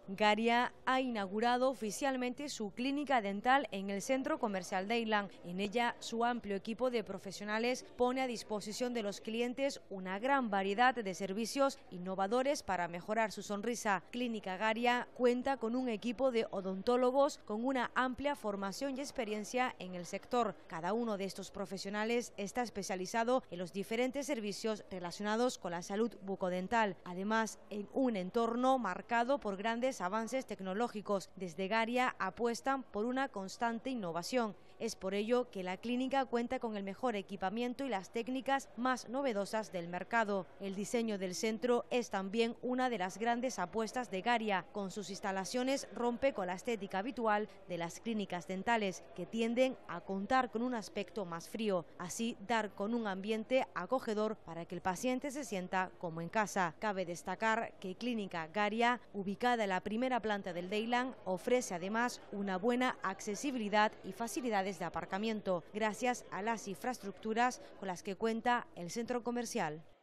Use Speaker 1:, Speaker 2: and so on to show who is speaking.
Speaker 1: Garia ha inaugurado oficialmente su clínica dental en el centro comercial Dayland. En ella, su amplio equipo de profesionales pone a disposición de los clientes una gran variedad de servicios innovadores para mejorar su sonrisa. Clínica Garia cuenta con un equipo de odontólogos con una amplia formación y experiencia en el sector. Cada uno de estos profesionales está especializado en los diferentes servicios relacionados con la salud bucodental. Además, en un entorno marcado por grandes avances tecnológicos, desde Garia apuestan por una constante innovación. Es por ello que la clínica cuenta con el mejor equipamiento y las técnicas más novedosas del mercado. El diseño del centro es también una de las grandes apuestas de Garia. Con sus instalaciones rompe con la estética habitual de las clínicas dentales, que tienden a contar con un aspecto más frío, así dar con un ambiente acogedor para que el paciente se sienta como en casa. Cabe destacar que Clínica Garia, ubicada en la primera planta del Dayland, ofrece además una buena accesibilidad y facilidades de aparcamiento, gracias a las infraestructuras con las que cuenta el centro comercial.